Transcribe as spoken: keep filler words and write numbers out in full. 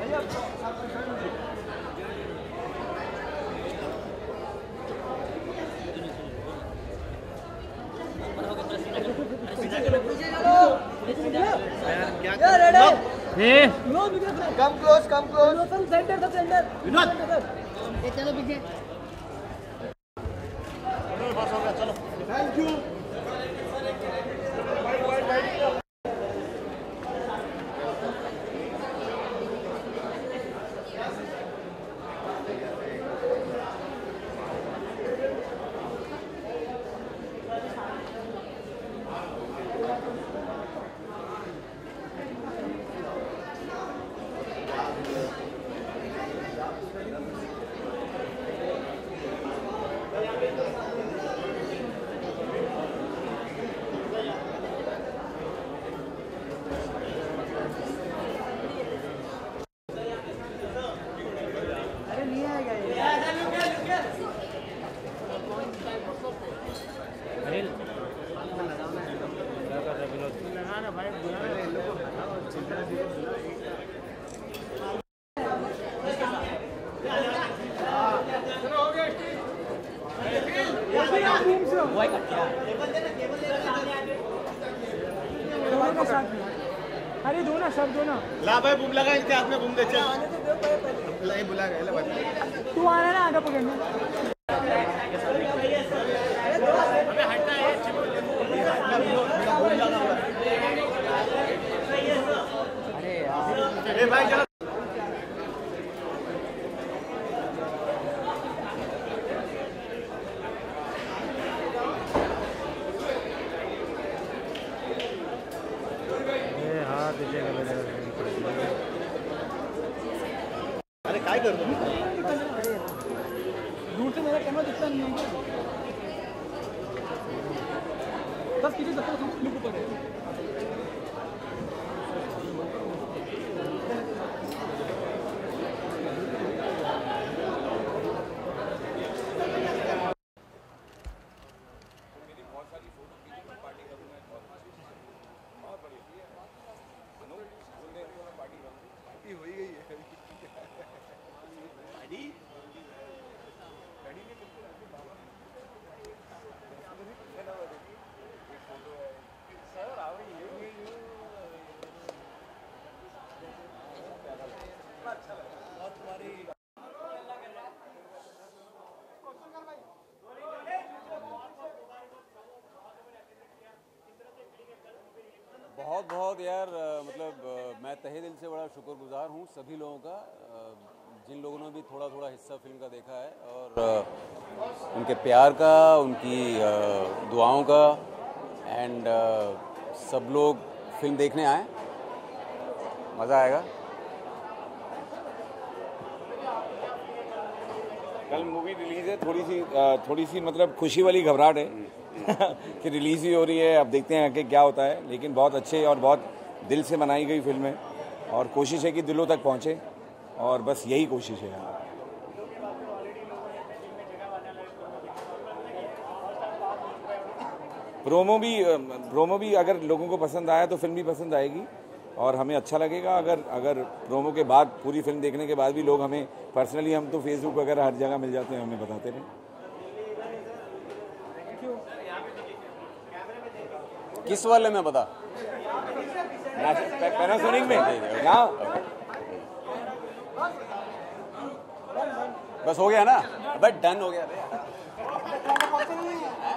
Come close, come close. Center, the center. चलो पीछे. Thank you. अरे दो ना सब दो ना ला भाई बूम लगा इसके हाथ में बूम दे चल नहीं बुला गए तू आना ना आगे पकड़ने अबे हटना है अरे यार ए भाई चलो अरे काय कर दूर से मेरा कैमरा दिखता नहीं है बस किसी धक्का से क्लिक ऊपर है हो ही गई है बहुत बहुत यार मतलब मैं तहे दिल से बड़ा शुक्रगुजार हूँ सभी लोगों का जिन लोगों ने भी थोड़ा थोड़ा हिस्सा फिल्म का देखा है और उनके प्यार का उनकी दुआओं का एंड सब लोग फिल्म देखने आए मज़ा आएगा। कल मूवी रिलीज है थोड़ी सी थोड़ी सी मतलब खुशी वाली घबराहट है कि रिलीज़ ही हो रही है। अब देखते हैं कि क्या होता है लेकिन बहुत अच्छे और बहुत दिल से बनाई गई फिल्म है और कोशिश है कि दिलों तक पहुंचे और बस यही कोशिश है। प्रोमो भी प्रोमो भी अगर लोगों को पसंद आया तो फिल्म भी पसंद आएगी और हमें अच्छा लगेगा। अगर अगर प्रोमो के बाद पूरी फिल्म देखने के बाद भी लोग हमें पर्सनली हम तो फेसबुक वगैरह हर जगह मिल जाते हैं हमें बताते रहे। किस वाले में बता पैनासोनिक में यहाँ बस हो गया ना बट डन हो गया।